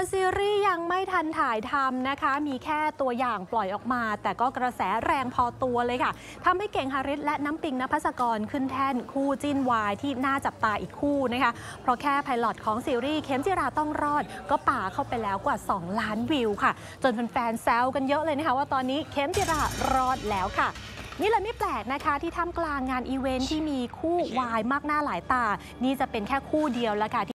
ซีรีส์ยังไม่ทันถ่ายทำนะคะมีแค่ตัวอย่างปล่อยออกมาแต่ก็กระแสแรงพอตัวเลยค่ะทำให้เก่งฮาริสและน้ำปิงนภัสกรขึ้นแท่นคู่จิ้นวายที่น่าจับตาอีกคู่นะคะเพราะแค่ไพลอตของซีรีส์เข็มจิราต้องรอดก็ป่าเข้าไปแล้วกว่า2 ล้านวิวค่ะจนแฟนๆแซวกันเยอะเลยนะคะว่าตอนนี้เข็มจิรารอดแล้วค่ะนี่เลยไม่แปลกนะคะที่ท่ามกลางงานอีเวนท์ที่มีคู่วายมากหน้าหลายตานี่จะเป็นแค่คู่เดียวแล้วค่ะ